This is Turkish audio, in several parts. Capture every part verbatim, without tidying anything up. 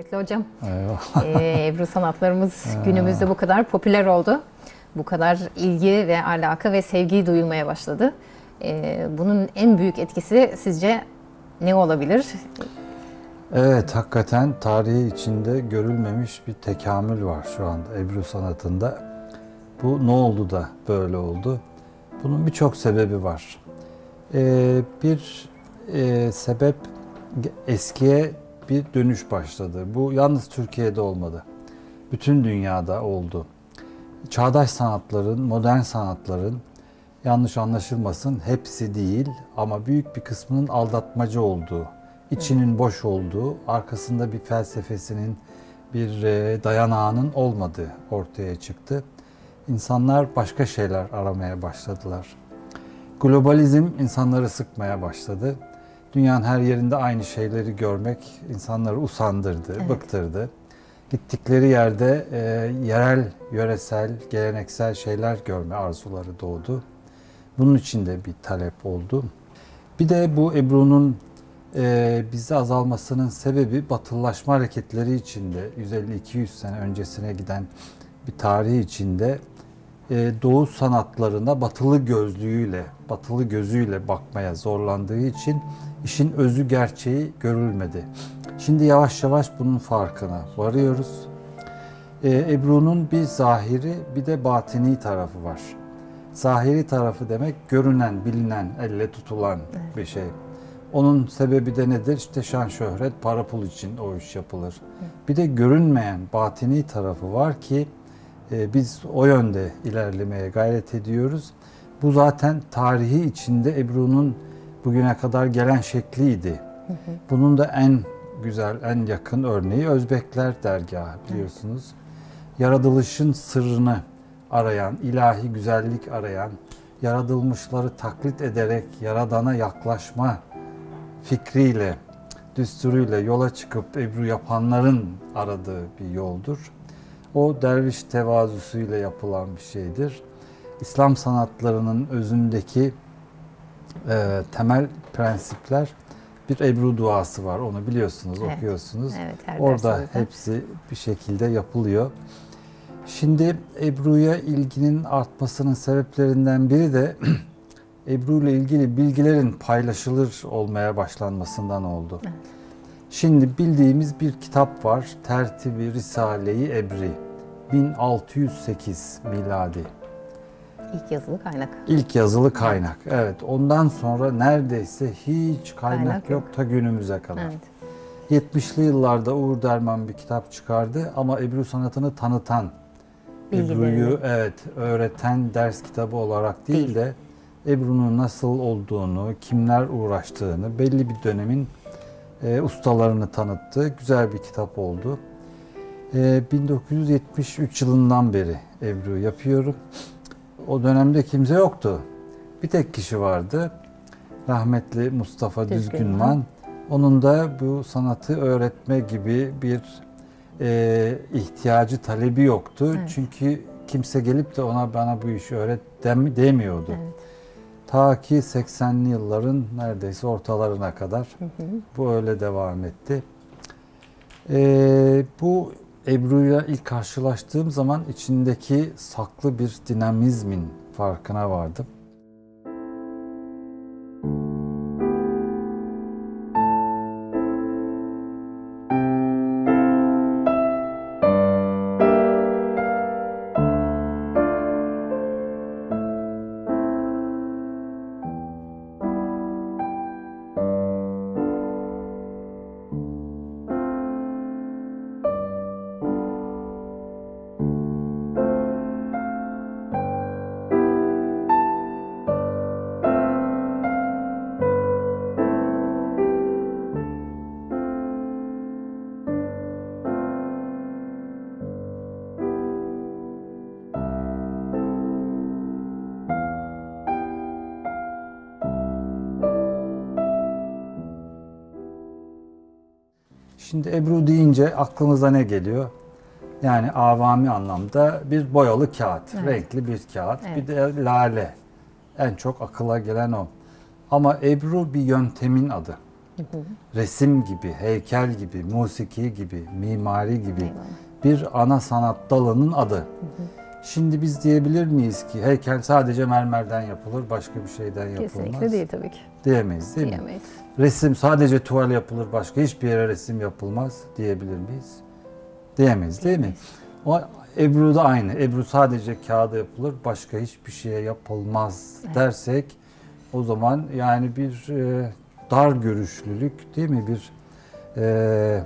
Kıymetli hocam, Eyvah. ee, Ebru sanatlarımız Ee. günümüzde bu kadar popüler oldu. Bu kadar ilgi ve alaka ve sevgi duyulmaya başladı. Ee, bunun en büyük etkisi sizce ne olabilir? Evet, hakikaten tarihi içinde görülmemiş bir tekamül var şu anda Ebru sanatında. Bu ne oldu da böyle oldu? Bunun birçok sebebi var. Ee, bir e, sebep eskiye bir dönüş başladı. Bu yalnız Türkiye'de olmadı. Bütün dünyada oldu. Çağdaş sanatların, modern sanatların, yanlış anlaşılmasın, hepsi değil ama büyük bir kısmının aldatmacı olduğu, içinin boş olduğu, arkasında bir felsefesinin, bir dayanağının olmadığı ortaya çıktı. İnsanlar başka şeyler aramaya başladılar. Globalizm insanları sıkmaya başladı. Dünyanın her yerinde aynı şeyleri görmek insanları usandırdı, evet. bıktırdı. Gittikleri yerde e, yerel, yöresel, geleneksel şeyler görme arzuları doğdu. Bunun için de bir talep oldu. Bir de bu Ebru'nun e, bizde azalmasının sebebi batılılaşma hareketleri içinde yüz elli iki yüz sene öncesine giden bir tarih içinde e, Doğu sanatlarına batılı gözlüğüyle, batılı gözüyle bakmaya zorlandığı için işin özü gerçeği görülmedi. Şimdi yavaş yavaş bunun farkına varıyoruz. Ee, Ebru'nun bir zahiri bir de batini tarafı var. Zahiri tarafı demek görünen, bilinen, elle tutulan evet. bir şey. Onun sebebi de nedir? İşte şan şöhret, para pul için o iş yapılır. Evet. Bir de görünmeyen batini tarafı var ki e, biz o yönde ilerlemeye gayret ediyoruz. Bu zaten tarihi içinde Ebru'nun bugüne kadar gelen şekliydi. Hı hı. Bunun da en güzel, en yakın örneği Özbekler dergahı biliyorsunuz. Evet. Yaratılışın sırrını arayan, ilahi güzellik arayan, yaratılmışları taklit ederek Yaradan'a yaklaşma fikriyle, düsturuyla yola çıkıp Ebru yapanların aradığı bir yoldur. O derviş tevazusuyla yapılan bir şeydir. İslam sanatlarının özündeki e, temel prensipler bir Ebru duası var. Onu biliyorsunuz, evet. okuyorsunuz. Evet, orada hepsi bir şekilde yapılıyor. Şimdi Ebru'ya ilginin artmasının sebeplerinden biri de Ebru ile ilgili bilgilerin paylaşılır olmaya başlanmasından oldu. Evet. Şimdi bildiğimiz bir kitap var. Tertib-i Risale-i Ebri. bin altı yüz sekiz miladi. İlk yazılı kaynak. İlk yazılı kaynak. Evet. evet. Ondan sonra neredeyse hiç kaynak, kaynak yok. yok ta günümüze kadar. Evet. yetmişli yıllarda Uğur Derman bir kitap çıkardı ama Ebru sanatını tanıtan, Ebru'yu evet öğreten ders kitabı olarak değil, değil. de Ebru'nun nasıl olduğunu, kimler uğraştığını, belli bir dönemin e, ustalarını tanıttı. Güzel bir kitap oldu. E, bin dokuz yüz yetmiş üç yılından beri Ebru yapıyorum. O dönemde kimse yoktu. Bir tek kişi vardı. Rahmetli Mustafa Düzgünman. Onun da bu sanatı öğretme gibi bir e, ihtiyacı, talebi yoktu. Evet. Çünkü kimse gelip de ona bana bu işi öğret dem demiyordu. Evet. Ta ki seksenli yılların neredeyse ortalarına kadar hı hı. bu öyle devam etti. E, bu Ebru'yla ilk karşılaştığım zaman içindeki saklı bir dinamizmin farkına vardım. Şimdi Ebru deyince aklınıza ne geliyor? Yani avami anlamda bir boyalı kağıt, evet. renkli bir kağıt, evet. bir de lale. En çok akıla gelen o. Ama Ebru bir yöntemin adı. Resim gibi, heykel gibi, musiki gibi, mimari gibi Eyvallah. bir ana sanat dalının adı. Hı hı. Şimdi biz diyebilir miyiz ki heykel sadece mermerden yapılır, başka bir şeyden yapılmaz? Kesinlikle değil tabii ki. Diyemeyiz değil Diyemeyiz. mi? Resim sadece tuval yapılır, başka hiçbir yere resim yapılmaz diyebilir miyiz? Diyemeyiz değil mi? O Ebru da aynı. Ebru sadece kağıda yapılır, başka hiçbir şeye yapılmaz Evet. dersek o zaman yani bir e, dar görüşlülük değil mi? Bir e,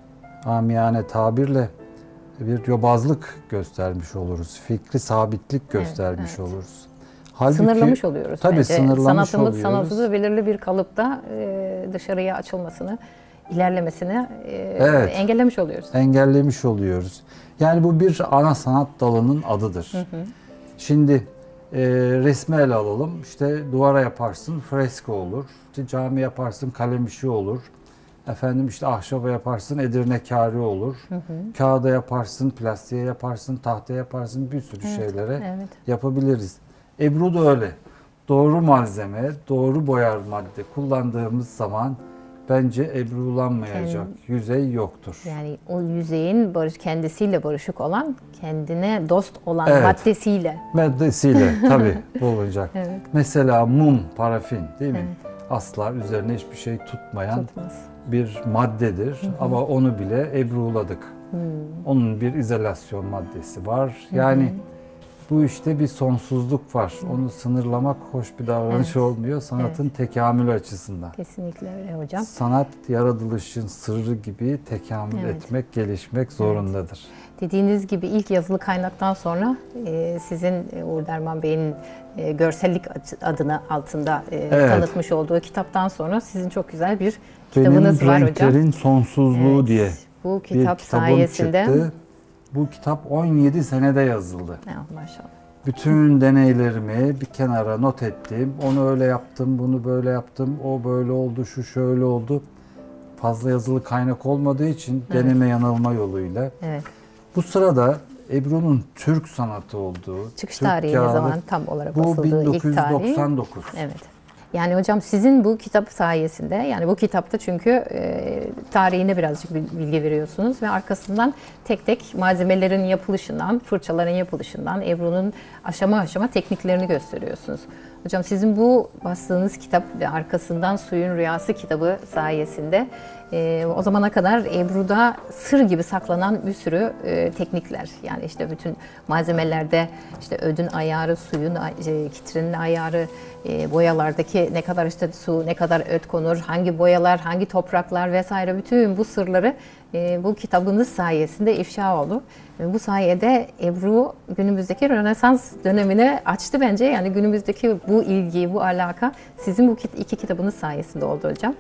amiyane tabirle bir yobazlık göstermiş oluruz. Fikri sabitlik göstermiş evet. oluruz. Halbuki, Sınırlamış oluyoruz tabii bence. sınırlamış Sanatımız, oluyoruz. sanatı da belirli bir kalıpta e, dışarıya açılmasını, ilerlemesini e, Evet. engellemiş oluyoruz. Engellemiş oluyoruz. Yani bu bir ana sanat dalının adıdır. Hı hı. Şimdi e, resmi ele alalım. İşte duvara yaparsın fresko olur. İşte cami yaparsın kalemişi olur. Efendim işte ahşaba yaparsın Edirne kârı olur. Hı hı. Kağıda yaparsın, plastiğe yaparsın, tahtaya yaparsın, bir sürü Evet, şeylere evet. yapabiliriz. Ebru da öyle. Doğru malzeme, doğru boyar madde kullandığımız zaman bence ebrulanmayacak Kendi- yüzey yoktur. Yani o yüzeyin barış kendisiyle barışık olan, kendine dost olan Evet. maddesiyle. Maddesiyle tabii bulunacak. Evet. Mesela mum, parafin değil mi? Evet. Asla üzerine hiçbir şey tutmayan Tutmaz. bir maddedir. Hı hı. Ama onu bile ebruladık. Hmm. Onun bir izolasyon maddesi var. Yani hı hı. bu işte bir sonsuzluk var. Hı. Onu sınırlamak hoş bir davranış evet. olmuyor sanatın evet. tekamülü açısından. Kesinlikle öyle hocam. Sanat yaratılışın sırrı gibi tekamül evet. etmek, gelişmek zorundadır. Evet. Dediğiniz gibi ilk yazılı kaynaktan sonra e, sizin e, Uğur Derman Bey'in e, görsellik adına altında e, evet. tanıtmış olduğu kitaptan sonra sizin çok güzel bir kitabınız Benim var hocam. Renklerin Sonsuzluğu evet. diye Bu kitap bir sayesinde çıktı. Bu kitap on yedi senede yazıldı. Ya, maşallah. Bütün deneylerimi bir kenara not ettim. Onu öyle yaptım, bunu böyle yaptım. O böyle oldu, şu şöyle oldu. Fazla yazılı kaynak olmadığı için evet. deneme yanılma yoluyla. Evet. Bu sırada Ebru'nun Türk sanatı olduğu, çıkış Türk tarihi ne zaman tam olarak bu basıldığı bin dokuz yüz doksan ilk dokuz. tarihi. Evet. Yani hocam sizin bu kitap sayesinde, yani bu kitapta çünkü e, tarihine birazcık bilgi veriyorsunuz ve arkasından tek tek malzemelerin yapılışından, fırçaların yapılışından, Ebru'nun aşama aşama tekniklerini gösteriyorsunuz. Hocam sizin bu bastığınız kitap ve arkasından Suyun Rüyası kitabı sayesinde e, o zamana kadar Ebru'da sır gibi saklanan bir sürü e, teknikler, yani işte bütün malzemelerde işte ödün ayarı, suyun e, kitrenin ayarı, e, boyalardaki ne kadar işte su, ne kadar öt konur, hangi boyalar, hangi topraklar vesaire, bütün bu sırları e, bu kitabınız sayesinde ifşa oldu. Ve bu sayede Ebru günümüzdeki Rönesans dönemine açtı bence. Yani günümüzdeki bu ilgi, bu alaka sizin bu iki kitabınız sayesinde oldu hocam.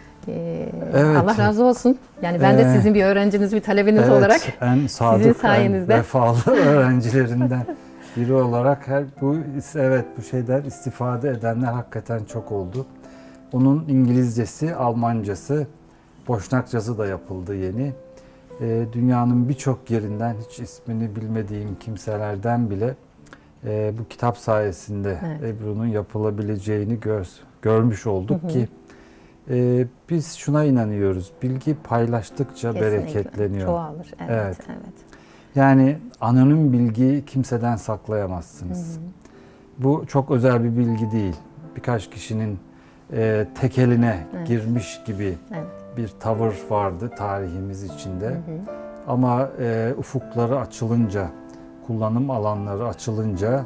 Ee, evet. Allah razı olsun. Yani ben de sizin bir öğrenciniz, bir talebiniz evet, olarak en sadık, sizin sayenizde. En vefalı öğrencilerinden biri olarak her bu evet bu şeyden istifade edenler hakikaten çok oldu. Onun İngilizcesi, Almancası, Boşnakçası da yapıldı yeni. E, dünyanın birçok yerinden hiç ismini bilmediğim kimselerden bile e, bu kitap sayesinde evet. Ebru'nun yapılabileceğini gör, görmüş olduk hı hı. ki e, biz şuna inanıyoruz. Bilgi paylaştıkça kesinlikle bereketleniyor. Çoğalır. Evet, evet. evet. Yani anonim bilgiyi kimseden saklayamazsınız. Hı hı. Bu çok özel bir bilgi değil. Birkaç kişinin e, tekeline evet. girmiş gibi evet. bir tavır vardı tarihimiz içinde. Hı hı. Ama e, ufukları açılınca, kullanım alanları açılınca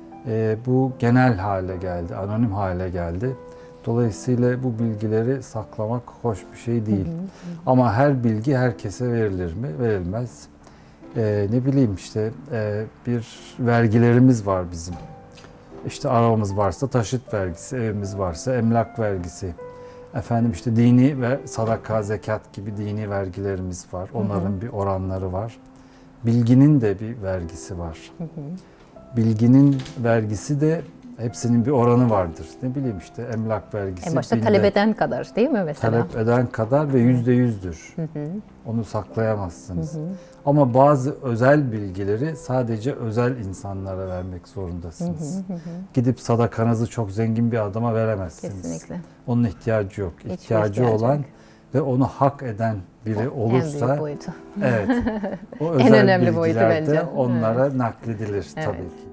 e, bu genel hale geldi, anonim hale geldi. Dolayısıyla bu bilgileri saklamak hoş bir şey değil. Hı hı hı. Ama her bilgi herkese verilir mi? Verilmez. E, ne bileyim işte e, bir vergilerimiz var bizim. İşte arabamız varsa taşıt vergisi, evimiz varsa emlak vergisi. Efendim işte dini ve sadaka, zekat gibi dini vergilerimiz var. Onların hı hı. bir oranları var. Bilginin de bir vergisi var. Hı hı. Bilginin vergisi de Hepsinin bir oranı vardır. Ne bileyim işte emlak vergisi. En başta binde, talep eden kadar değil mi mesela? talep eden kadar ve yüzde yüzdür. Hı hı. Onu saklayamazsınız. Hı hı. Ama bazı özel bilgileri sadece özel insanlara vermek zorundasınız. Hı hı hı. Gidip sadakanızı çok zengin bir adama veremezsiniz. Kesinlikle. Onun ihtiyacı yok. Hiçbir İhtiyacı ihtiyacı olan yok. ve onu hak eden biri En olursa, büyük boyutu. evet, o En özel önemli boyutu bilgiler de bence. onlara nakledilir Evet. tabii ki.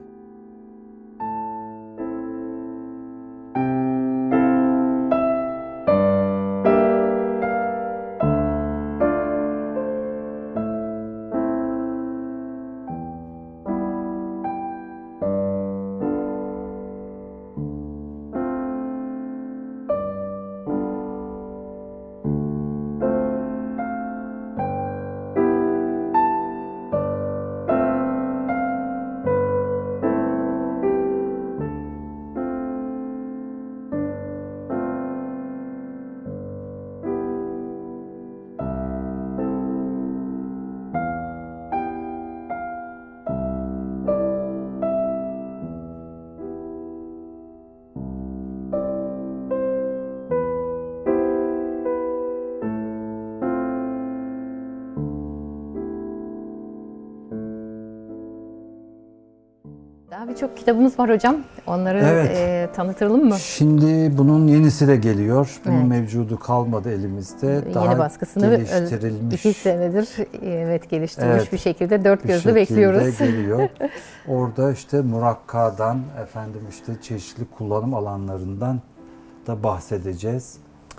Daha birçok kitabımız var hocam. Onları Evet. e, tanıtıralım mı? Şimdi bunun yenisi de geliyor. Bunun Evet. mevcudu kalmadı elimizde. Yeni Daha baskısını geliştirilmiş. iki senedir evet geliştirilmiş Evet, bir şekilde dört bir gözle şekilde bekliyoruz. geliyor. Orada işte murakkadan, efendim işte çeşitli kullanım alanlarından da bahsedeceğiz.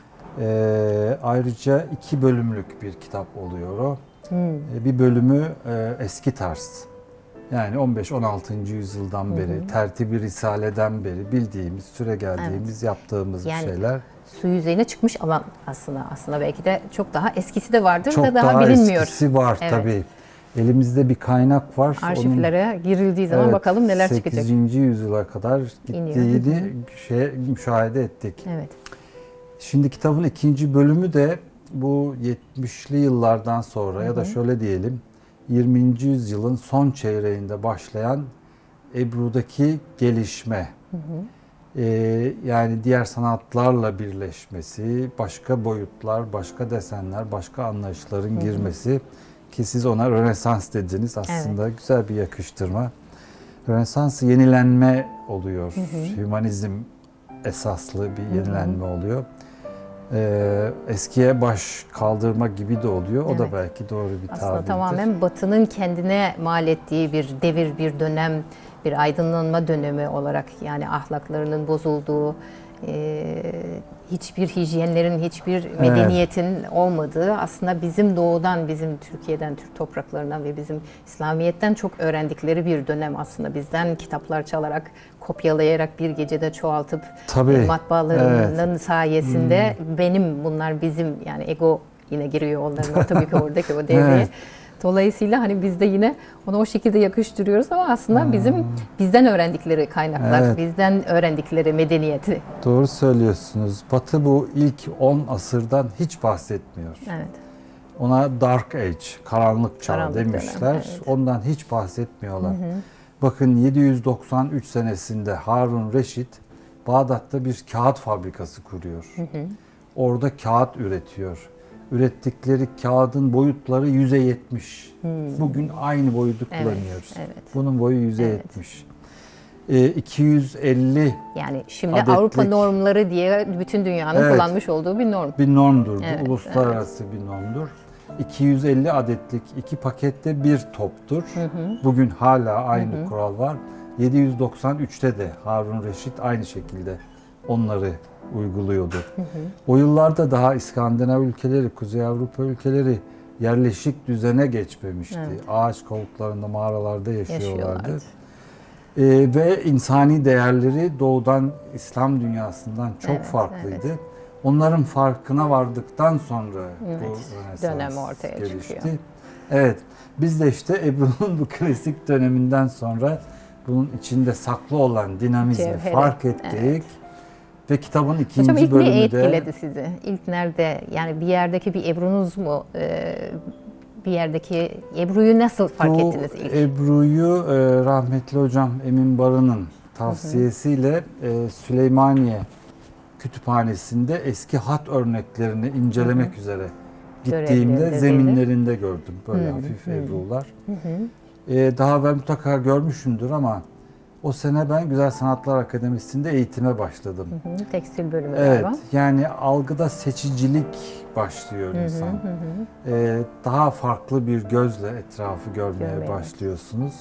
Ee, ayrıca iki bölümlük bir kitap oluyor o. Hmm. Ee, Bir bölümü e, eski tarz. Yani on beş on altıncı yüzyıldan beri, tertibi risaleden beri bildiğimiz, süre geldiğimiz, yaptığımız Yani şeyler. Su yüzeyine çıkmış alan aslında. Aslında belki de çok daha eskisi de vardır Çok da daha, daha bilinmiyor. eskisi var Evet. tabii. Elimizde bir kaynak var. Arşivlere girildiği zaman Evet, bakalım neler çıkacak. sekizinci yüzyıla kadar İniyor. gittiğini şey, müşahede ettik. Evet. Şimdi kitabın ikinci bölümü de bu yetmişli yıllardan sonra ya da şöyle diyelim yirminci yüzyılın son çeyreğinde başlayan Ebru'daki gelişme. Hı hı. Ee, yani diğer sanatlarla birleşmesi, başka boyutlar, başka desenler, başka anlayışların girmesi ki siz ona Rönesans dediniz aslında güzel bir yakıştırma. Rönesans yenilenme oluyor. Hı hı. Hümanizm esaslı bir yenilenme oluyor. Ee, eskiye baş kaldırma gibi de oluyor. O da Evet. belki doğru bir tabirdir. Aslında tamamen Batı'nın kendine mal ettiği bir devir, bir dönem, bir aydınlanma dönemi olarak yani ahlaklarının bozulduğu, e, hiçbir hijyenlerin, hiçbir medeniyetin olmadığı aslında bizim doğudan, bizim Türkiye'den, Türk topraklarından ve bizim İslamiyet'ten çok öğrendikleri bir dönem aslında. Bizden kitaplar çalarak, kopyalayarak bir gecede çoğaltıp Tabii, e, matbaalarının sayesinde benim bunlar bizim yani ego yine giriyor onların o tabii ki oradaki o devreye. Evet. Dolayısıyla hani biz de yine onu o şekilde yakıştırıyoruz ama aslında bizim bizden öğrendikleri kaynaklar, Evet. bizden öğrendikleri medeniyeti. Doğru söylüyorsunuz. Batı bu ilk on asırdan hiç bahsetmiyor. Evet. Ona Dark Age, karanlık çağ Karanlık dönem, demişler. evet. Ondan hiç bahsetmiyorlar. Bakın yedi yüz doksan üç senesinde Harun Reşit Bağdat'ta bir kağıt fabrikası kuruyor. Orada kağıt üretiyor. Ürettikleri kağıdın boyutları yüze yetmiş. Bugün aynı boyutu Evet, kullanıyoruz. evet. Bunun boyu yüze Evet. yetmiş. E, iki yüz elli Yani şimdi Adetlik. Avrupa normları diye bütün dünyanın Evet. kullanmış olduğu bir norm. bir normdur. Bu Evet, uluslararası bir normdur. iki yüz elli adetlik iki pakette bir toptur. Bugün hala aynı kural var. yedi yüz doksan üçte de Harun Reşit aynı şekilde onları uyguluyordu. O yıllarda daha İskandinav ülkeleri, Kuzey Avrupa ülkeleri yerleşik düzene geçmemişti. Evet. Ağaç kovuklarında, mağaralarda yaşıyorlardı. Yaşıyorlardı. Ee, ve insani değerleri doğudan, İslam dünyasından çok Evet, farklıydı. evet. Onların farkına vardıktan sonra Evet, bu Rönesans dönem ortaya gelişti. çıkıyor. Evet, biz de işte Ebru'nun bu klasik döneminden sonra bunun içinde saklı olan dinamizmi Cevheri, fark ettik. evet. Ve kitabın ikinci Hocam ilk ne bölümü de... etkiledi sizi? İlk nerede? Yani bir yerdeki bir Ebru'nuz mu? Ee, bir yerdeki Ebru'yu nasıl fark Bu ettiniz ilk? Ebru'yu e, rahmetli hocam Emin Barı'nın tavsiyesiyle e, Süleymaniye Kütüphanesi'nde eski hat örneklerini incelemek hı hı. üzere gittiğimde Görevlerinde zeminlerinde gördüm böyle hı hı. hafif ebrular. Hı hı. E, daha ben mutlaka görmüşümdür ama o sene ben Güzel Sanatlar Akademisi'nde eğitime başladım. Hı hı. Tekstil bölümü Evet, galiba. yani algıda seçicilik başlıyor Hı hı, insan. hı hı. Ee, daha farklı bir gözle etrafı görmeye Görmeye başlıyorsunuz.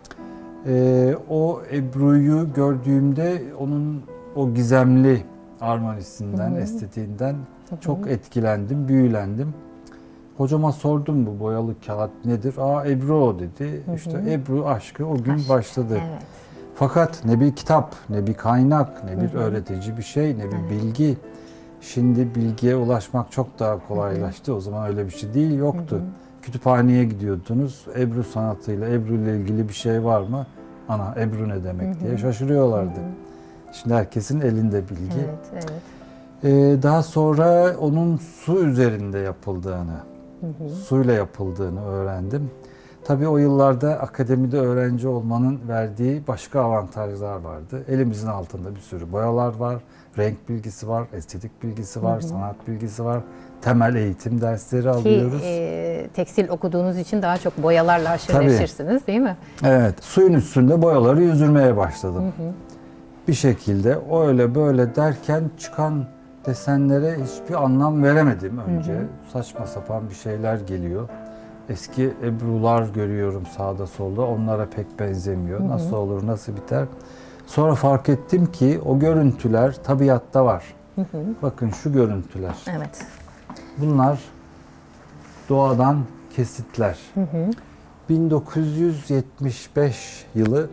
Ee, o Ebru'yu gördüğümde onun o gizemli armonisinden, Hı hı. estetiğinden Hı hı. çok etkilendim, büyülendim. Hocama sordum bu boyalı kağıt nedir? Aa Ebru o dedi. Hı hı. İşte Ebru aşkı o gün Aşk. başladı. Evet. Fakat ne bir kitap, ne bir kaynak, ne bir Hı hı. öğretici bir şey, ne bir Evet. bilgi. Şimdi bilgiye ulaşmak çok daha kolaylaştı. Hı hı. O zaman öyle bir şey değil, yoktu. Hı hı. Kütüphaneye gidiyordunuz. Ebru sanatıyla, Ebru ile ilgili bir şey var mı? Ana Ebru ne demek hı hı. diye şaşırıyorlardı. Hı hı. Şimdi herkesin elinde bilgi. Evet, evet. Ee, daha sonra onun su üzerinde yapıldığını, hı hı. suyla yapıldığını öğrendim. Tabii o yıllarda akademide öğrenci olmanın verdiği başka avantajlar vardı. Elimizin altında bir sürü boyalar var, renk bilgisi var, estetik bilgisi var, hı hı. sanat bilgisi var. Temel eğitim dersleri Ki, alıyoruz. Ki e, tekstil okuduğunuz için daha çok boyalarla aşırı neşirsiniz değil mi? Evet, suyun üstünde boyaları yüzdürmeye başladım. Hı hı. Bir şekilde öyle böyle derken çıkan desenlere hiçbir anlam veremedim önce. Hı hı. Saçma sapan bir şeyler geliyor. Eski ebrular görüyorum sağda solda. Onlara pek benzemiyor. Hı hı. Nasıl olur, nasıl biter? Sonra fark ettim ki o görüntüler tabiatta var. Hı hı. Bakın şu görüntüler. Evet. Bunlar doğadan kesitler. Hı hı. bin dokuz yüz yetmiş beş yılı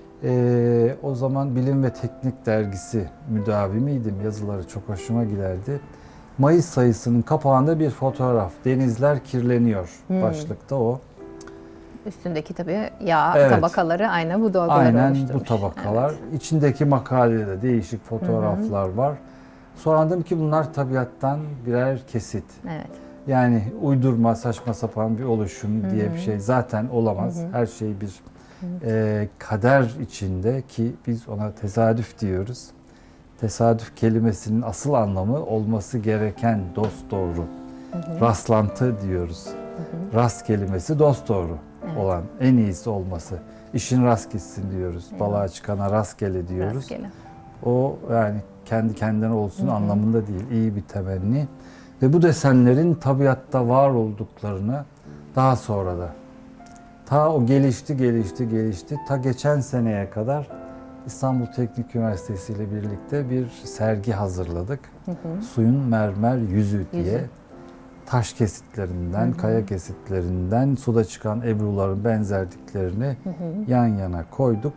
e, o zaman Bilim ve Teknik dergisi müdavimiydim. Yazıları çok hoşuma giderdi. Mayıs sayısının kapağında bir fotoğraf. Denizler kirleniyor. Hmm. Başlıkta o. Üstündeki tabii yağ evet. tabakaları aynen bu dolguları aynen oluşturmuş. bu tabakalar. Evet. İçindeki makalede değişik fotoğraflar Hı-hı. var. Sonra anladım ki bunlar tabiattan birer kesit. Evet. Yani uydurma, saçma sapan bir oluşum Hı-hı. diye bir şey zaten olamaz. Hı-hı. Her şey bir e, kader içinde ki biz ona tesadüf diyoruz. Tesadüf kelimesinin asıl anlamı olması gereken dosdoğru. Hı hı. Rastlantı diyoruz. Hı hı. Rast kelimesi dosdoğru evet. olan, en iyisi olması. İşin rast gitsin diyoruz. Evet. Balığa çıkana rastgele diyoruz. Rastgele. O yani kendi kendine olsun hı hı. anlamında değil, iyi bir temenni. Ve bu desenlerin tabiatta var olduklarını daha sonra da ta o gelişti, gelişti, gelişti. Ta geçen seneye kadar İstanbul Teknik Üniversitesi ile birlikte bir sergi hazırladık. Hı hı. Suyun mermer yüzü diye. Yüzü. Taş kesitlerinden, hı hı. kaya kesitlerinden suda çıkan ebruların benzerliklerini hı hı. yan yana koyduk.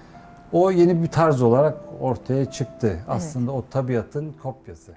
O yeni bir tarz olarak ortaya çıktı. Evet. Aslında o tabiatın kopyası.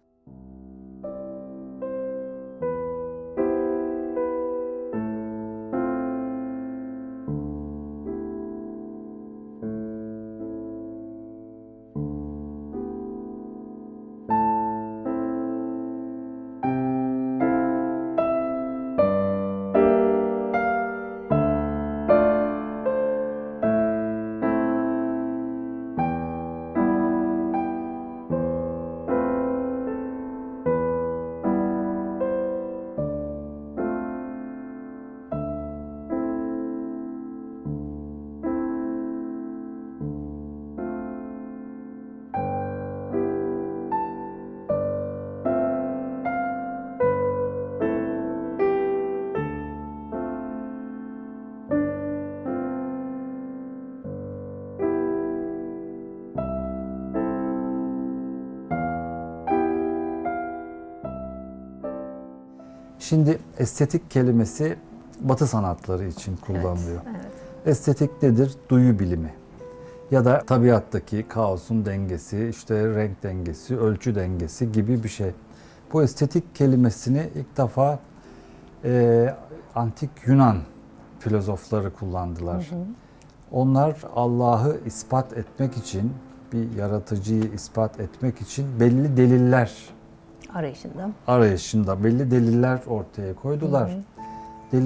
Şimdi estetik kelimesi Batı sanatları için kullanılıyor. Evet, evet. Estetik nedir? Duyu bilimi. Ya da tabiattaki kaosun dengesi, işte renk dengesi, ölçü dengesi gibi bir şey. Bu estetik kelimesini ilk defa e, antik Yunan filozofları kullandılar. Hı hı. Onlar Allah'ı ispat etmek için, bir yaratıcıyı ispat etmek için belli deliller arayışında. arayışında belli deliller ortaya koydular. Hı hı.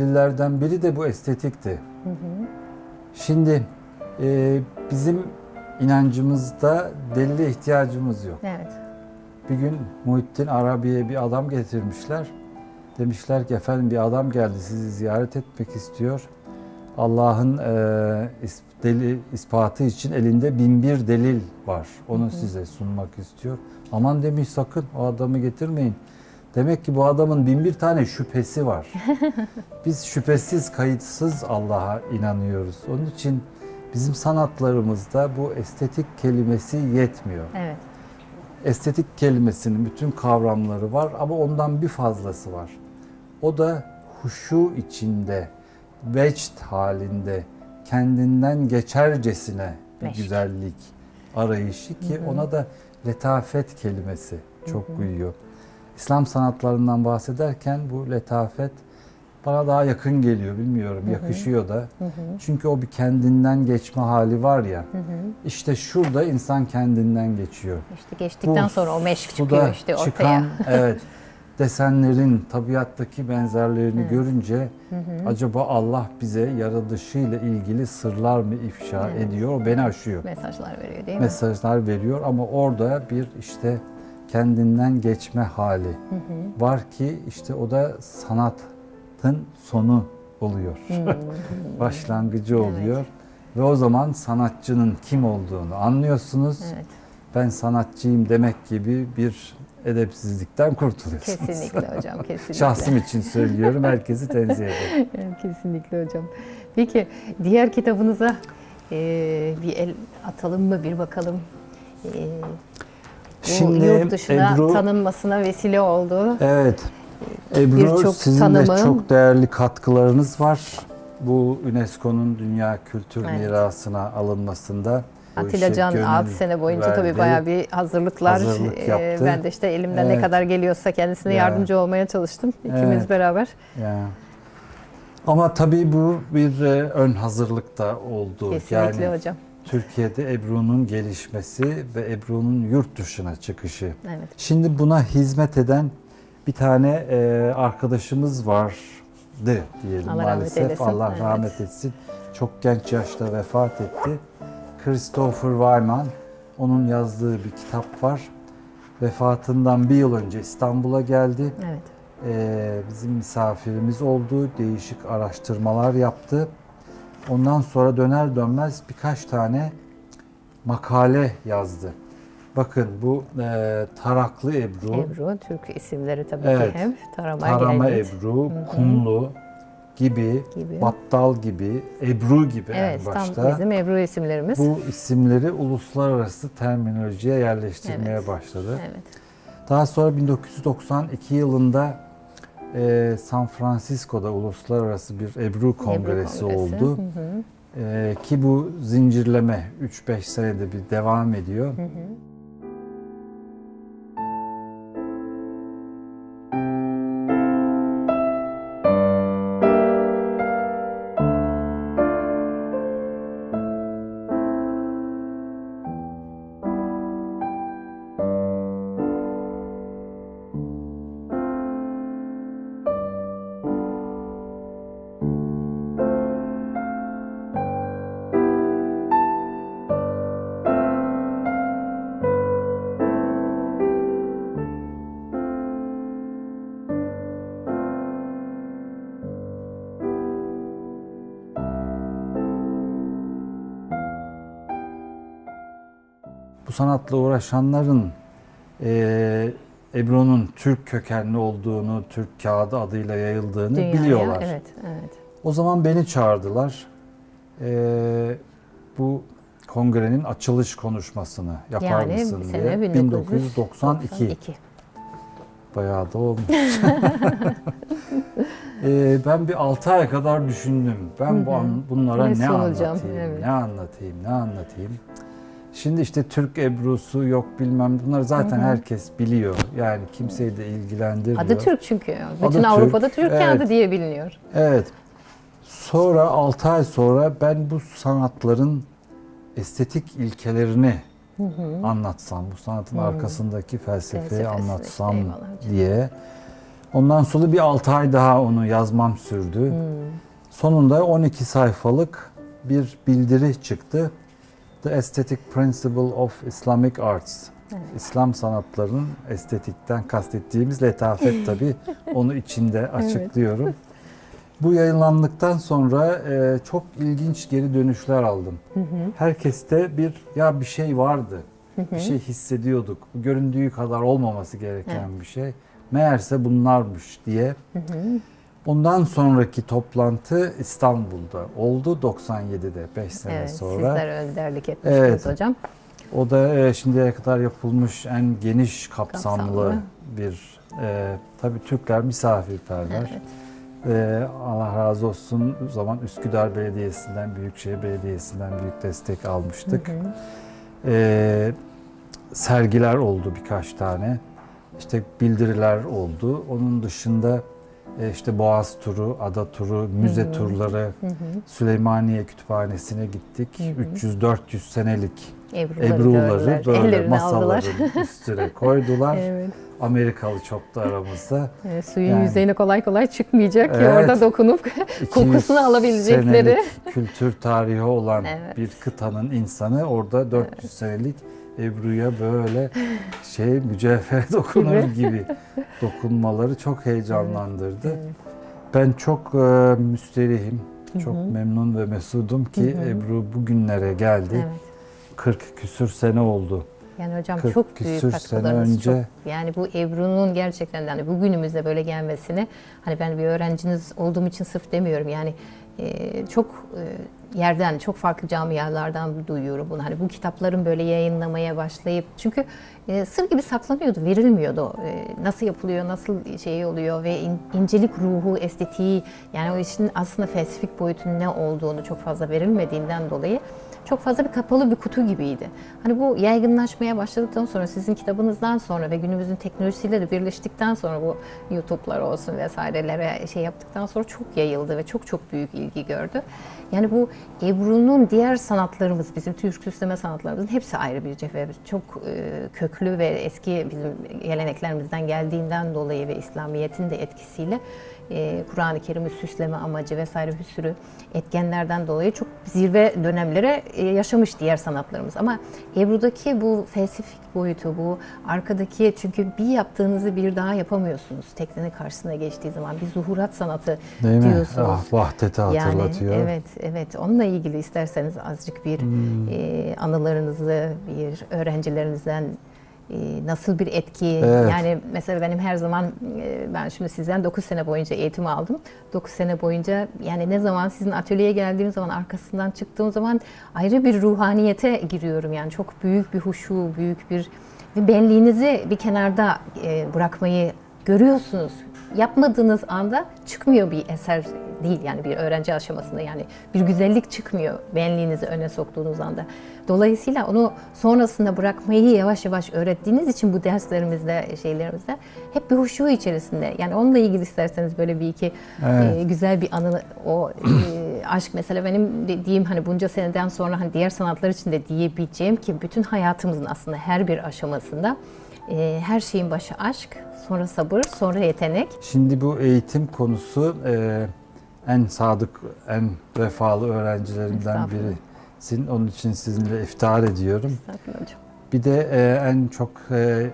Delillerden biri de bu estetikti. Hı hı. Şimdi e, bizim inancımızda delile ihtiyacımız yok. Evet. Bir gün Muhittin Arabi'ye bir adam getirmişler. Demişler ki efendim bir adam geldi sizi ziyaret etmek istiyor. Allah'ın e, is- deli, ispatı için elinde bin bir delil var. Onu hı hı. size sunmak istiyor. Aman demiş sakın o adamı getirmeyin. Demek ki bu adamın bin bir tane şüphesi var. Biz şüphesiz, kayıtsız Allah'a inanıyoruz. Onun için bizim sanatlarımızda bu estetik kelimesi yetmiyor. Evet. Estetik kelimesinin bütün kavramları var ama ondan bir fazlası var. O da huşu içinde, vecd halinde, kendinden geçercesine bir Meşk. güzellik arayışı ki hı hı. ona da letafet kelimesi çok hı hı. uyuyor. İslam sanatlarından bahsederken bu letafet bana daha yakın geliyor, bilmiyorum, hı hı. yakışıyor da. Hı hı. Çünkü o bir kendinden geçme hali var ya, hı hı. işte şurada insan kendinden geçiyor. İşte geçtikten bu, sonra o meşk çıkıyor işte ortaya. Çıkan, evet, desenlerin, tabiattaki benzerlerini evet. görünce hı hı. acaba Allah bize yaratılışıyla ilgili sırlar mı ifşa evet. ediyor? O beni aşıyor. Mesajlar veriyor değil mi? Mesajlar veriyor ama orada bir işte kendinden geçme hali hı hı. var ki işte o da sanatın sonu oluyor. Hı hı. Başlangıcı evet. oluyor. Ve o zaman sanatçının kim olduğunu anlıyorsunuz. Evet. Ben sanatçıyım demek gibi bir edepsizlikten kurtuluyorsunuz. Kesinlikle hocam, kesinlikle. Şahsım için söylüyorum, herkesi tenzih ederim. Kesinlikle hocam. Peki diğer kitabınıza e, bir el atalım mı, bir bakalım. E, bu Şimdi yurt dışına Ebru, tanınmasına vesile oldu. Evet. Ebru, sizin tanımı, de çok değerli katkılarınız var. Bu UNESCO'nun Dünya Kültür evet. Mirası'na alınmasında. Atilla Can altı sene boyunca verdi, tabii bayağı bir hazırlıklar hazırlık yaptı. Ben de işte elimden evet. ne kadar geliyorsa kendisine ya. yardımcı olmaya çalıştım. İkimiz evet. beraber. Ya. Ama tabii bu bir ön hazırlık da oldu. Kesinlikle yani, hocam. Türkiye'de Ebru'nun gelişmesi ve Ebru'nun yurt dışına çıkışı. Evet. Şimdi buna hizmet eden bir tane arkadaşımız vardı diyelim Allah maalesef. Rahmet Allah evet. rahmet etsin. Çok genç yaşta vefat etti. Christopher Weyman, onun yazdığı bir kitap var. Vefatından bir yıl önce İstanbul'a geldi. Evet. Ee, bizim misafirimiz oldu, değişik araştırmalar yaptı. Ondan sonra döner dönmez birkaç tane makale yazdı. Bakın bu e, Taraklı Ebru. Ebru, Türk isimleri tabii evet, ki hep. Tarama, Tarama Gelgit. Ebru, Hı-hı. Kumlu gibi, gibi, Battal gibi, Ebru gibi evet, en başta. Tam bizim Ebru isimlerimiz. Bu isimleri uluslararası terminolojiye yerleştirmeye evet. başladı. Evet. Daha sonra bin dokuz yüz doksan iki yılında e, San Francisco'da uluslararası bir Ebru Kongresi, Ebru Kongresi. oldu. Hı hı. E, ki bu zincirleme üç beş senede bir devam ediyor. Hı hı. Bu sanatla uğraşanların e, Ebru'nun Türk kökenli olduğunu, Türk kağıdı adıyla yayıldığını Dünyaya, biliyorlar. Evet, evet. O zaman beni çağırdılar. E, bu kongrenin açılış konuşmasını yapar yani, mısın sene diye. bin dokuz yüz doksan iki. doksan iki. Bayağı da olmuş. e, ben bir altı ay kadar düşündüm. Ben hı hı. bu an, bunlara ne, ne anlatayım, evet. ne anlatayım, ne anlatayım. Şimdi işte Türk Ebru'su yok bilmem, bunları zaten hı hı. herkes biliyor. Yani kimseyi de ilgilendirmiyor. Adı Türk çünkü. Bütün Adı Avrupa'da Türk, Türk kağıdı evet. diye biliniyor. Evet. Sonra altı ay sonra ben bu sanatların estetik ilkelerini hı hı. anlatsam, bu sanatın hı. arkasındaki felsefeyi Felsefesi anlatsam işte, diye. Ondan sonra bir altı ay daha onu yazmam sürdü. Hı. Sonunda on iki sayfalık bir bildiri çıktı. The Aesthetic Principle of Islamic Arts. Evet. İslam sanatlarının estetikten kastettiğimiz letafet tabii. Onu içinde açıklıyorum. Evet. Bu yayınlandıktan sonra e, çok ilginç geri dönüşler aldım. Hı hı. Herkeste bir ya bir şey vardı. Hı hı. Bir şey hissediyorduk. Göründüğü kadar olmaması gereken evet. bir şey. Meğerse bunlarmış diye. Hı hı. Ondan sonraki toplantı İstanbul'da oldu doksan yedide, beş sene evet, sonra. Sizler önderlik etmiştiniz evet. hocam. O da şimdiye kadar yapılmış en geniş kapsamlı, kapsamlı. bir, e, tabii Türkler misafirperver. Evet. E, Allah razı olsun, o zaman Üsküdar Belediyesi'nden, Büyükşehir Belediyesi'nden büyük destek almıştık. Hı hı. E, sergiler oldu birkaç tane, işte bildiriler oldu. Onun dışında e, işte Boğaz turu, ada turu, müze hı hı. turları, hı hı. Süleymaniye Kütüphanesi'ne gittik. Hı hı. üç yüz dört yüz senelik Ebruları, Ebruları böyle masaların üstüne koydular. Evet. Amerikalı çok da aramızda. Evet, suyun yani, yüzeyine kolay kolay çıkmayacak evet, ki orada dokunup kokusunu alabilecekleri. Kültür tarihi olan evet. bir kıtanın insanı orada dört yüz evet. senelik Ebru'ya böyle şey mücevher dokunur gibi dokunmaları çok heyecanlandırdı. Evet. Evet. Ben çok e, müsterihim, çok Hı-hı. memnun ve mesudum ki Hı-hı. Ebru bugünlere geldi. Evet. kırk küsür sene oldu. Yani hocam çok büyük katkılarınız çok. Yani bu Ebru'nun gerçekten hani bugünümüzde böyle gelmesini hani ben bir öğrenciniz olduğum için sırf demiyorum yani e, çok e, yerden çok farklı camialardan duyuyorum bunu. Hani bu kitapların böyle yayınlamaya başlayıp çünkü e, sır gibi saklanıyordu, verilmiyordu. E, nasıl yapılıyor, nasıl şey oluyor ve in, incelik ruhu, estetiği yani o işin aslında felsefik boyutunun ne olduğunu çok fazla verilmediğinden dolayı çok fazla bir kapalı bir kutu gibiydi. Hani bu yaygınlaşmaya başladıktan sonra sizin kitabınızdan sonra ve günümüzün teknolojisiyle de birleştikten sonra bu YouTube'lar olsun vesairelere şey yaptıktan sonra çok yayıldı ve çok çok büyük ilgi gördü. Yani bu Ebru'nun diğer sanatlarımız, bizim Türk süsleme sanatlarımızın hepsi ayrı bir cevher. Çok e, köklü ve eski bizim geleneklerimizden geldiğinden dolayı ve İslamiyet'in de etkisiyle e, Kur'an-ı Kerim'i süsleme amacı vesaire bir sürü etkenlerden dolayı çok zirve dönemlere e, yaşamış diğer sanatlarımız. Ama Ebru'daki bu felsefik boyutu, bu arkadaki çünkü bir yaptığınızı bir daha yapamıyorsunuz. Teknenin karşısına geçtiği zaman bir zuhurat sanatı değil diyorsunuz. Mi? Ah, vahdeti hatırlatıyor. Yani, evet, evet. Onunla ilgili isterseniz azıcık bir hmm. e, anılarınızı, bir öğrencilerinizden e, nasıl bir etki, evet. yani mesela benim her zaman e, ben şimdi sizden dokuz sene boyunca eğitim aldım. dokuz sene boyunca yani ne zaman sizin atölyeye geldiğim zaman arkasından çıktığım zaman ayrı bir ruhaniyete giriyorum. Yani çok büyük bir huşu, büyük bir benliğinizi bir kenarda e, bırakmayı görüyorsunuz. Yapmadığınız anda çıkmıyor bir eser değil yani bir öğrenci aşamasında yani bir güzellik çıkmıyor benliğinizi öne soktuğunuz anda. Dolayısıyla onu sonrasında bırakmayı yavaş yavaş öğrettiğiniz için bu derslerimizde, şeylerimizde hep bir huşu içerisinde. Yani onunla ilgili isterseniz böyle bir iki evet. e, güzel bir anı, o e, aşk mesela benim dediğim hani bunca seneden sonra hani diğer sanatlar için de diyebileceğim ki bütün hayatımızın aslında her bir aşamasında e, her şeyin başı aşk, sonra sabır, sonra yetenek. Şimdi bu eğitim konusu e, en sadık, en vefalı öğrencilerimden biri. Sizin, onun için sizinle iftihar ediyorum. Bir de e, en çok e,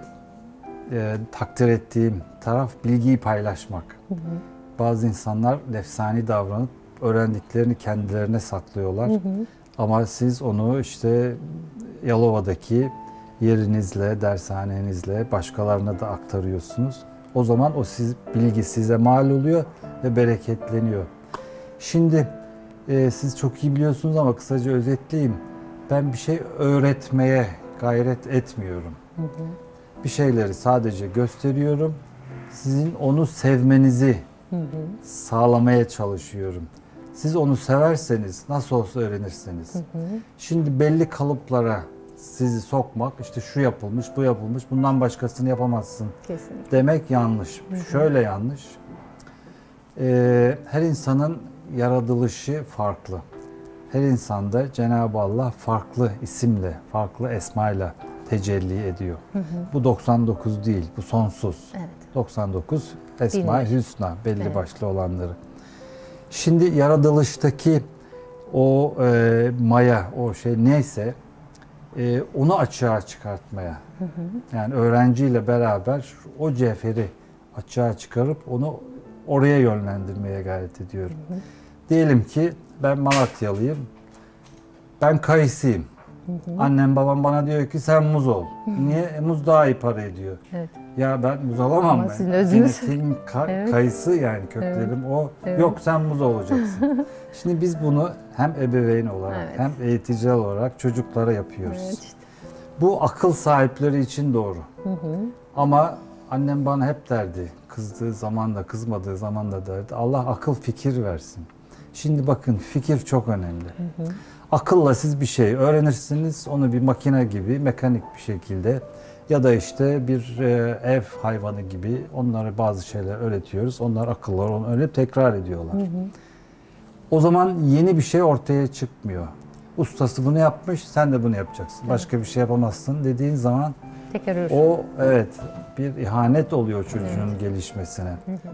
e, takdir ettiğim taraf bilgiyi paylaşmak. Hı hı. Bazı insanlar nefsani davranıp öğrendiklerini kendilerine saklıyorlar. Hı hı. Ama siz onu işte Yalova'daki yerinizle, dershanenizle başkalarına da aktarıyorsunuz. O zaman o siz, bilgi size mal oluyor ve bereketleniyor. Şimdi e, siz çok iyi biliyorsunuz ama kısaca özetleyeyim. Ben bir şey öğretmeye gayret etmiyorum. Hı hı. Bir şeyleri sadece gösteriyorum. Sizin onu sevmenizi hı hı. sağlamaya çalışıyorum. Siz onu severseniz nasıl olsa öğrenirsiniz. Hı hı. Şimdi belli kalıplara sizi sokmak, işte şu yapılmış, bu yapılmış, bundan başkasını yapamazsın kesinlikle demek yanlış. Hı hı. Şöyle yanlış. Ee, her insanın yaratılışı farklı. Her insanda Cenab-ı Allah farklı isimle, farklı esmayla tecelli ediyor. Hı hı. Bu doksan dokuz değil, bu sonsuz. Evet. doksan dokuz Esma-i Hüsna, belli evet. başlı olanları. Şimdi yaratılıştaki o e, maya, o şey neyse e, onu açığa çıkartmaya, hı hı. yani öğrenciyle beraber o cevheri açığa çıkarıp onu oraya yönlendirmeye gayret ediyorum. Hı hı. Diyelim ki ben Malatyalıyım, ben kayısıyım. Hı hı. Annem babam bana diyor ki sen muz ol. Hı hı. Niye? E, muz daha iyi para ediyor. Evet. Ya ben muz alamam. Ama ben. Sizin özünüz. Genetim ka- evet. kayısı yani köklerim evet. o. Evet. Yok sen muz olacaksın. Şimdi biz bunu hem ebeveyn olarak evet. hem eğitici olarak çocuklara yapıyoruz. Evet işte. Bu akıl sahipleri için doğru. Hı hı. Ama annem bana hep derdi, kızdığı zaman da kızmadığı zaman da derdi, Allah akıl fikir versin. Şimdi bakın fikir çok önemli. Hı hı. Akılla siz bir şey öğrenirsiniz, onu bir makine gibi, mekanik bir şekilde ya da işte bir e, ev hayvanı gibi onlara bazı şeyler öğretiyoruz. Onlar akıllar onu öyle tekrar ediyorlar. Hı hı. O zaman yeni bir şey ortaya çıkmıyor. Ustası bunu yapmış, sen de bunu yapacaksın. Evet. Başka bir şey yapamazsın dediğin zaman tekrar o evet bir ihanet oluyor çocuğun evet. gelişmesine. Hı hı.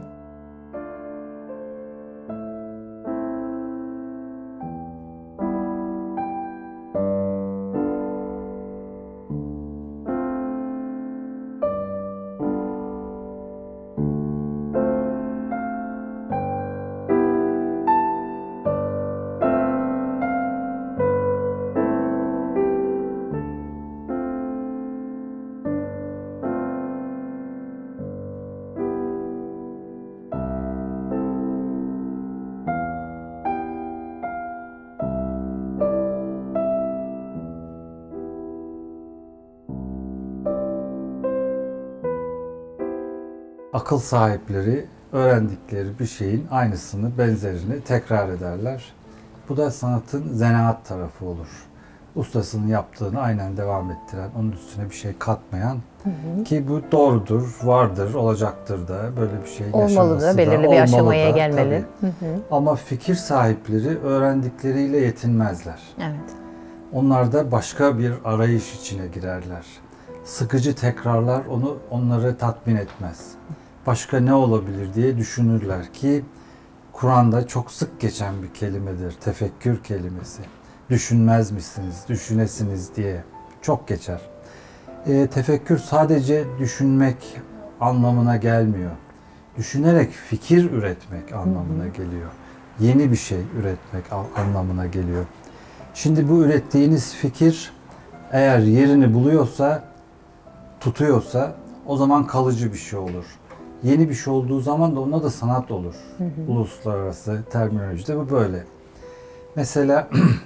Akıl sahipleri öğrendikleri bir şeyin aynısını, benzerini tekrar ederler. Bu da sanatın zanaat tarafı olur. Ustasının yaptığını aynen devam ettiren, onun üstüne bir şey katmayan hı hı. ki bu doğrudur, vardır, olacaktır da böyle bir şey yaşaması da olmalı da belirli bir aşamaya da, gelmeli. Hı hı. Ama fikir sahipleri öğrendikleriyle yetinmezler. Evet. Onlar da başka bir arayış içine girerler. Sıkıcı tekrarlar onu onları tatmin etmez. Başka ne olabilir diye düşünürler ki Kur'an'da çok sık geçen bir kelimedir. Tefekkür kelimesi. Düşünmez misiniz, düşünesiniz diye çok geçer. E, tefekkür sadece düşünmek anlamına gelmiyor. Düşünerek fikir üretmek anlamına geliyor. Yeni bir şey üretmek anlamına geliyor. Şimdi bu ürettiğiniz fikir eğer yerini buluyorsa, tutuyorsa o zaman kalıcı bir şey olur. Yeni bir şey olduğu zaman da ona da sanat olur. Hı hı. Uluslararası terminolojide bu böyle. Mesela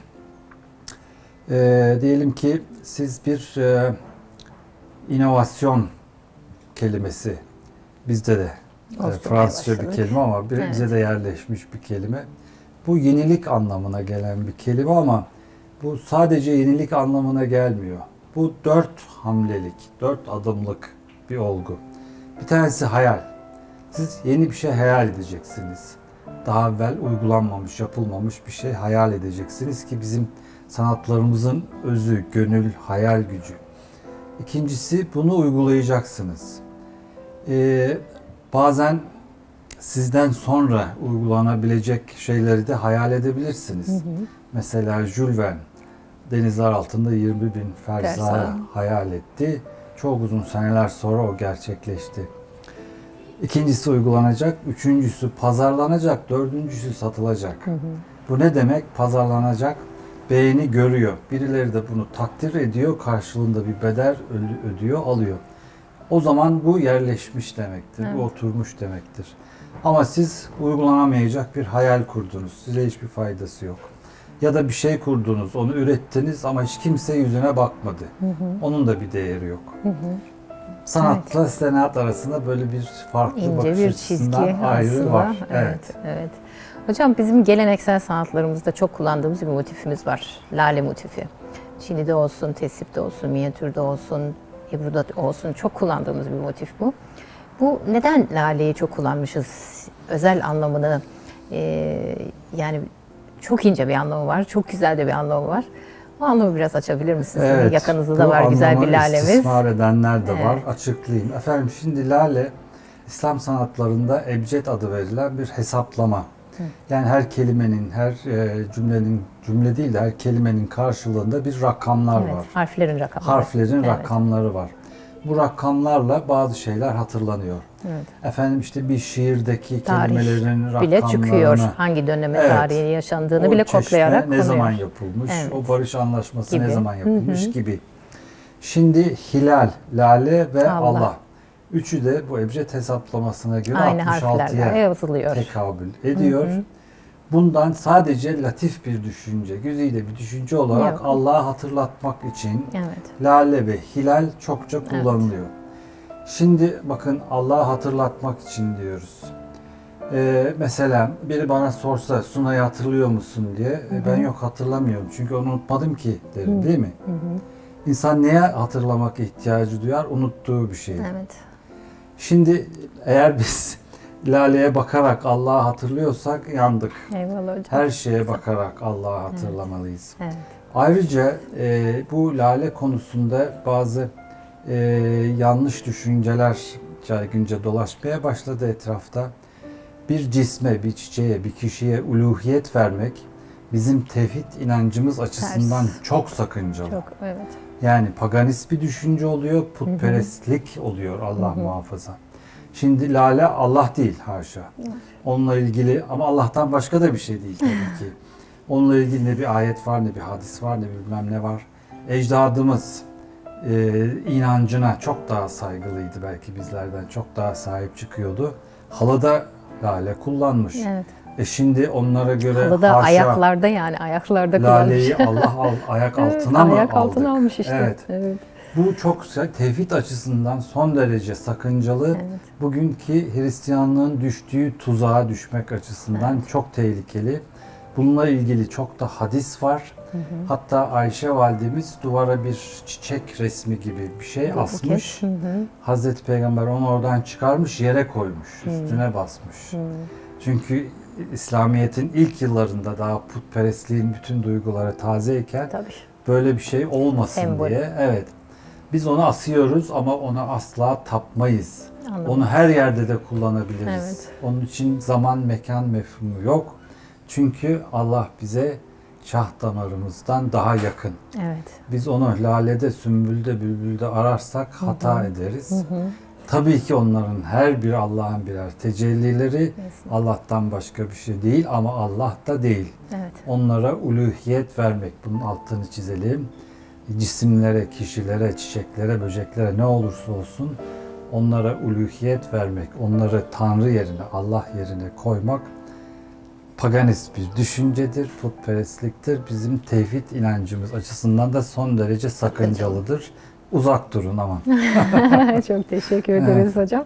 e, diyelim ki siz bir e, inovasyon kelimesi, bizde de e, Fransızca bir kelime ama bir, evet. bize de yerleşmiş bir kelime. Bu yenilik anlamına gelen bir kelime ama bu sadece yenilik anlamına gelmiyor. Bu dört hamlelik, dört adımlık bir olgu. Bir tanesi hayal. Siz yeni bir şey hayal edeceksiniz. Daha evvel uygulanmamış, yapılmamış bir şey hayal edeceksiniz ki bizim sanatlarımızın özü, gönül, hayal gücü. İkincisi bunu uygulayacaksınız. Ee, bazen sizden sonra uygulanabilecek şeyleri de hayal edebilirsiniz. Hı hı. Mesela Jules Verne denizler altında yirmi bin fersa hayal etti. Çok uzun seneler sonra o gerçekleşti. İkincisi uygulanacak, üçüncüsü pazarlanacak, dördüncüsü satılacak. Hı hı. Bu ne demek? Pazarlanacak, beğeni görüyor. Birileri de bunu takdir ediyor, karşılığında bir bedel ödüyor, alıyor. O zaman bu yerleşmiş demektir, evet. bu oturmuş demektir. Ama siz uygulanamayacak bir hayal kurdunuz, size hiçbir faydası yok. Ya da bir şey kurdunuz, onu ürettiniz ama hiç kimse yüzüne bakmadı. Hı hı. Onun da bir değeri yok. Hı hı. Sanatla evet. sanat arasında böyle bir farklı İnce bakış bir açısından ayrı var. Evet, evet. evet. Hocam bizim geleneksel sanatlarımızda çok kullandığımız bir motifimiz var. Lale motifi. Çini'de olsun, tesipte olsun, minyatürde olsun, Ebru'da olsun çok kullandığımız bir motif bu. Bu neden laleyi çok kullanmışız? Özel anlamını e, yani çok ince bir anlamı var, çok güzel de bir anlamı var. O anlamı biraz açabilir misiniz? Evet, yakanızda da var güzel bir lalemiz. Bu istismar edenler de evet. var. Açıklayayım. Efendim şimdi lale İslam sanatlarında ebced adı verilen bir hesaplama. Yani her kelimenin, her e, cümlenin, cümle değil de her kelimenin karşılığında bir rakamlar Evet, var. harflerin rakamları. Harflerin Evet. rakamları var. Bu rakamlarla bazı şeyler hatırlanıyor. Evet. Efendim işte bir şiirdeki Tarih kelimelerin rakamlarını, bile çıkıyor. Hangi döneme Evet. tarihi yaşandığını o bile çeşme koklayarak ne konuyor. zaman yapılmış, Evet. o barış anlaşması Gibi. ne zaman yapılmış Hı hı. gibi. Şimdi hilal, lale ve Allah. Allah. Üçü de bu ebced hesaplamasına göre Aynı altmış harflerle altıya yazılıyor. tekabül ediyor. Hı hı. Bundan sadece latif bir düşünce, güzide bir düşünce olarak Yok. Allah'ı hatırlatmak için Evet. lale ve hilal çokça kullanılıyor. Şimdi bakın Allah'ı hatırlatmak için diyoruz. Ee, mesela biri bana sorsa Sunay'ı hatırlıyor musun diye e, ben yok hatırlamıyorum çünkü onu unutmadım ki derim, değil mi? Hı hı. İnsan neye hatırlamak ihtiyacı duyar? Unuttuğu bir şey. Evet. Şimdi eğer biz laleye bakarak Allah'ı hatırlıyorsak yandık. Eyvallah hocam. Her şeye bakarak Allah'ı hatırlamalıyız. Evet. Ayrıca e, bu lale konusunda bazı e, yanlış düşünceler caygınca dolaşmaya başladı etrafta. Bir cisme, bir çiçeğe, bir kişiye uluhiyet vermek bizim tevhid inancımız açısından Ters. çok sakıncalı. Çok, evet. Yani paganist bir düşünce oluyor, putperestlik oluyor Allah muhafaza. Şimdi lale Allah değil haşa. Onunla ilgili ama Allah'tan başka da bir şey değil tabii ki. Onunla ilgili ne bir ayet var, ne bir hadis var, ne bilmem ne var. Ecdadımız e, inancına çok daha saygılıydı, belki bizlerden çok daha sahip çıkıyordu. Halıda lale kullanmış. Evet. E şimdi onlara göre Halıda haşa ayaklarda yani ayaklarda laleyi kullanmış. Allah al, ayak Evet, altına mı ayak aldık? altına almış işte. Evet. Evet. Bu çok tevhid açısından son derece sakıncalı. Evet. Bugünkü Hristiyanlığın düştüğü tuzağa düşmek açısından çok tehlikeli. Bununla ilgili çok da hadis var. Hı hı. Hatta Ayşe validemiz duvara bir çiçek resmi gibi bir şey Bu asmış. buket. Hı hı. Hazreti Peygamber onu oradan çıkarmış, yere koymuş, üstüne basmış. Hı. Çünkü İslamiyet'in ilk yıllarında daha putperestliğin bütün duyguları tazeyken Tabii. böyle bir şey olmasın Sembol. diye. Evet. Biz onu asıyoruz ama ona asla tapmayız. Anladım. Onu her yerde de kullanabiliriz. Evet. Onun için zaman mekan mefhumu yok. Çünkü Allah bize şah damarımızdan daha yakın. Evet. Biz onu lalede, sümbülde, bülbülde ararsak hata ederiz. Hı hı. Tabii ki onların her biri Allah'ın birer tecellileri. Allah'tan başka bir şey değil ama Allah da değil. Evet. Onlara uluhiyet vermek, bunun altını çizelim. Cisimlere, kişilere, çiçeklere, böceklere ne olursa olsun onlara uluhiyet vermek, onları Tanrı yerine, Allah yerine koymak paganist bir düşüncedir, putperestliktir. Bizim tevhid inancımız açısından da son derece sakıncalıdır. Uzak durun aman. Çok teşekkür ederiz hocam.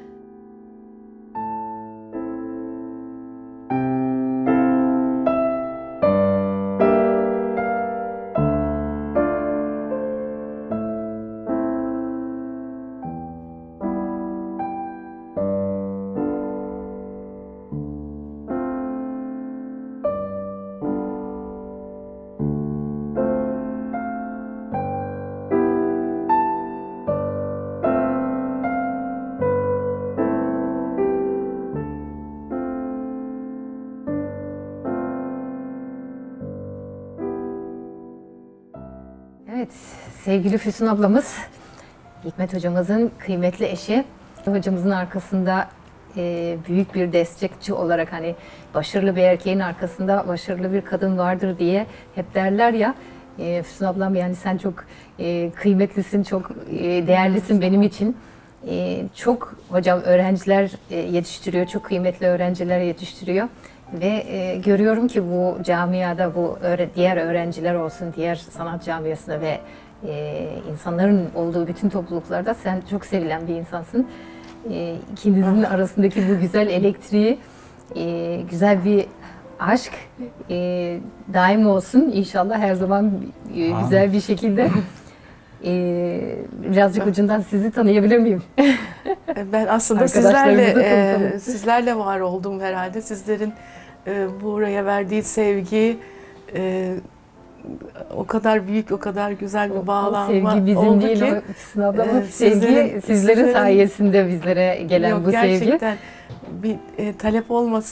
Evet, sevgili Füsun ablamız, Hikmet hocamızın kıymetli eşi. Hocamızın arkasında e, büyük bir destekçi olarak, hani başarılı bir erkeğin arkasında başarılı bir kadın vardır diye hep derler ya. E, Füsun ablam, yani sen çok e, kıymetlisin, çok e, değerlisin benim için. E, çok hocam öğrenciler e, yetiştiriyor, çok kıymetli öğrenciler yetiştiriyor. Ve e, görüyorum ki bu camiada, bu öğre, diğer öğrenciler olsun, diğer sanat camiasında ve e, insanların olduğu bütün topluluklarda sen çok sevilen bir insansın. E, ikinizin arasındaki bu güzel elektriği, e, güzel bir aşk e, daim olsun inşallah, her zaman e, güzel bir şekilde. E, birazcık ucundan sizi tanıyabilir miyim? Ben aslında sizlerle e, sizlerle var oldum herhalde. Sizlerin e, buraya verdiği sevgi e, o kadar büyük, o kadar güzel bir bağlanma sevgi bizim oldu değil, ki. Füsun abla, e, sevgi sizlerin, sizlerin sayesinde bizlere gelen yok, bu sevgi. gerçekten bir e, talep olmasa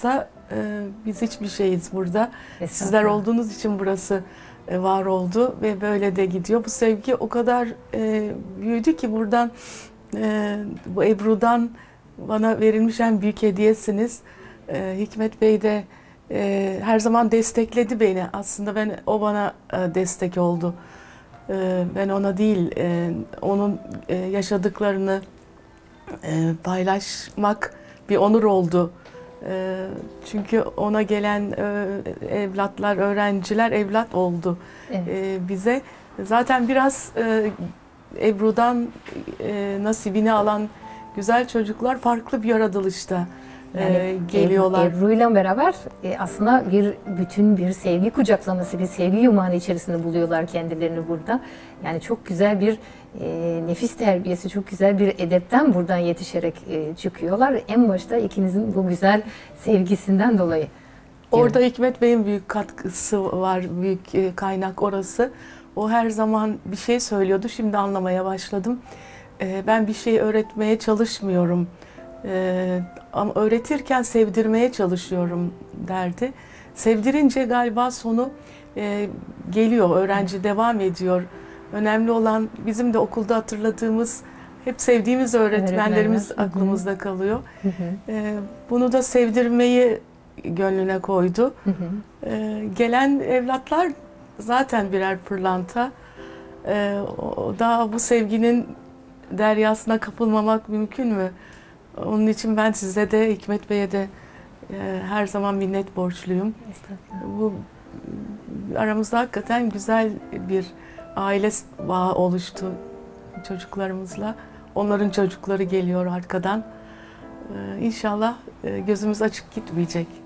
e, biz hiçbir şeyiz burada. Sizler Estağfurullah. olduğunuz için burası e, var oldu ve böyle de gidiyor. Bu sevgi o kadar e, büyüdü ki buradan e, bu Ebru'dan bana verilmiş en büyük hediyesiniz. E, Hikmet Bey de e, her zaman destekledi beni. Aslında ben o bana e, destek oldu. E, ben ona değil, e, onun e, yaşadıklarını e, paylaşmak bir onur oldu. E, çünkü ona gelen e, evlatlar, öğrenciler evlat oldu Evet. e, bize. Zaten biraz e, Ebru'dan e, nasibini alan güzel çocuklar farklı bir yaratılışta e, Yani geliyorlar. Ebru ile beraber e, aslında bir bütün bir sevgi kucaklaması, bir sevgi yumağının içerisinde buluyorlar kendilerini burada. Yani çok güzel bir e, nefis terbiyesi, çok güzel bir edepten buradan yetişerek e, çıkıyorlar. En başta ikinizin bu güzel sevgisinden dolayı. Orada Hikmet Bey'in büyük katkısı var, büyük e, kaynak orası. O her zaman bir şey söylüyordu, şimdi anlamaya başladım. E, ben bir şey öğretmeye çalışmıyorum. E, ama öğretirken sevdirmeye çalışıyorum derdi. Sevdirince galiba sonu e, geliyor, öğrenci devam ediyor. Önemli olan bizim de okulda hatırladığımız, hep sevdiğimiz öğretmenlerimiz Öğretmenler. Hı hı. aklımızda kalıyor. Hı hı. E, bunu da sevdirmeyi gönlüne koydu. Hı hı. Ee, gelen evlatlar zaten birer pırlanta. Ee, o, daha bu sevginin deryasına kapılmamak mümkün mü? Onun için ben size de Hikmet Bey'e de e, her zaman minnet borçluyum. Estağfurullah. Bu aramızda hakikaten güzel bir aile bağı oluştu çocuklarımızla. Onların çocukları geliyor arkadan. Ee, İnşallah e, gözümüz açık gitmeyecek.